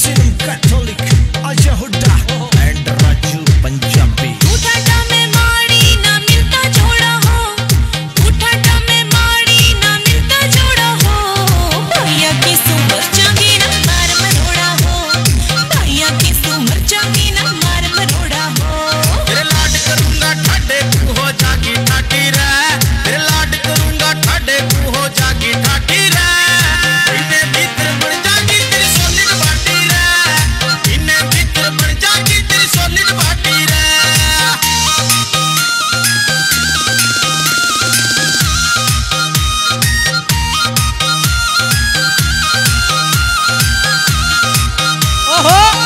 Platinum कैथोलिक Ajay Hooda and Raju Punjabi. उठाटा में माड़ी ना मिलता जोड़ा हो, उठाटा में माड़ी ना मिलता जोड़ा हो। भैया की सुमर चांगी ना मार मरोड़ा हो, भैया की सुमर चांगी ना मार मरोड़ा हो। तेरे लाड करूंगा ठाडे तू हो जागी ठाटी रे, तेरे लाड करूंगा ठाडे तू हो जागी ठाटी रे। इन्हें भीतर बढ़ जागी तेरी सोलिड बाटी रे, इन्हें भीतर बढ़ जागी तेरी सोलिड बाटी रे। ओहो